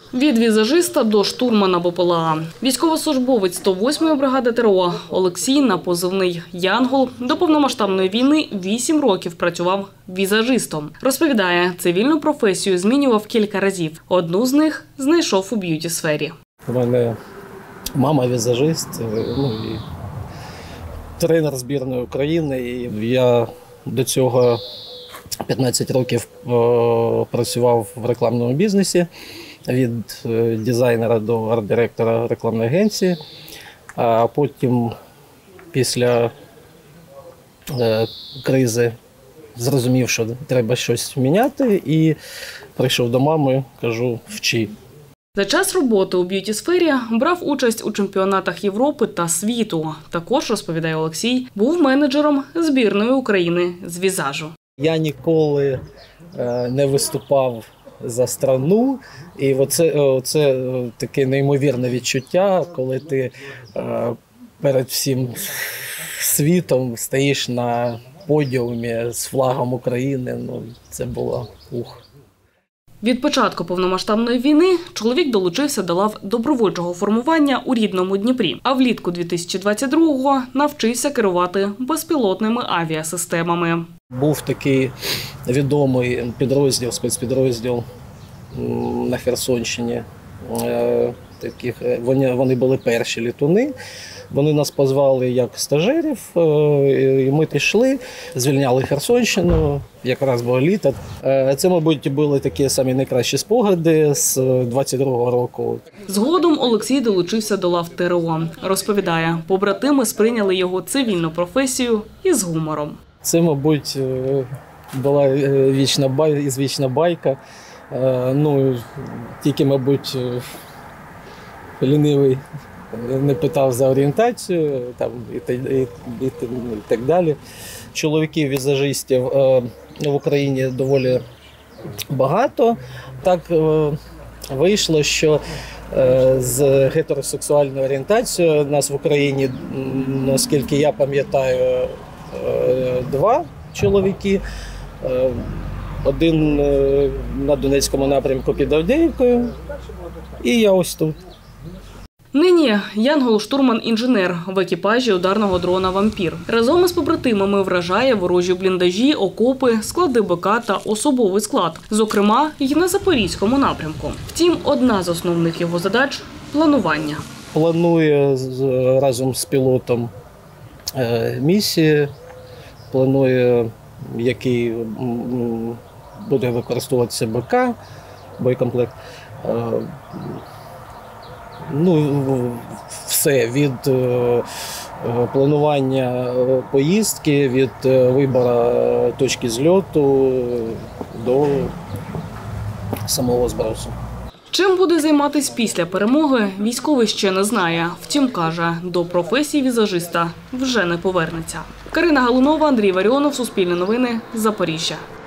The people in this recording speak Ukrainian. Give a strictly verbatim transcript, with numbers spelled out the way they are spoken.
Від візажиста до штурмана БПЛА. Військовослужбовець сто восьмої бригади ТРО Олексій на позивний «Янгол» до повномасштабної війни вісім років працював візажистом. Розповідає, цивільну професію змінював кілька разів. Одну з них знайшов у б'юті-сфері. У мене мама візажист, ну, і тренер збірної України. І я до цього п'ятнадцять років працював в рекламному бізнесі. Від дизайнера до арт-директора рекламної агенції, а потім після е, кризи зрозумів, що треба щось міняти, і прийшов до мами, кажу, вчи. За час роботи у б'юті-сфері брав участь у чемпіонатах Європи та світу. Також, розповідає Олексій, був менеджером збірної України з візажу. Я ніколи е, не виступав за страну, і оце, оце таке неймовірне відчуття, коли ти е, перед всім світом стоїш на подіумі з флагом України. Ну, це було ух. Від початку повномасштабної війни чоловік долучився до лав добровольчого формування у рідному Дніпрі, а влітку дві тисячі двадцять другого навчився керувати безпілотними авіасистемами. Був такий відомий підрозділ, спецпідрозділ на Херсонщині. Таких, вони, вони були перші літуни. Вони нас позвали як стажерів, і ми пішли, звільняли Херсонщину, якраз було літо. Це, мабуть, були такі самі найкращі спогади з двадцять другого року. Згодом Олексій долучився до лав ТРО. Розповідає, побратими сприйняли його цивільну професію із гумором. Це, мабуть, була вічна байка, вічна байка. Ну, тільки, мабуть, лінивий не питав за орієнтацію там, і, і, і, і так далі. Чоловіків-візажистів в Україні доволі багато. Так вийшло, що з гетеросексуальною орієнтацією нас в Україні, наскільки я пам'ятаю, два чоловіки. Один на Донецькому напрямку під Авдіївкою, і я ось тут. Нині Янгол – штурман-інженер в екіпажі ударного дрона «Вампір». Разом із побратимами вражає ворожі бліндажі, окопи, склади БК та особовий склад. Зокрема, і на Запорізькому напрямку. Втім, одна з основних його задач – планування. Планує разом з пілотом місії, планує, який буде використовуватися БК, боєкомплект. Ну, все, від планування поїздки, від вибору точки зльоту до самого збросу. Чим буде займатися після перемоги, військовий ще не знає. Втім, каже, до професії візажиста вже не повернеться. Карина Галунова, Андрій Варіонов, Суспільне новини, Запоріжжя.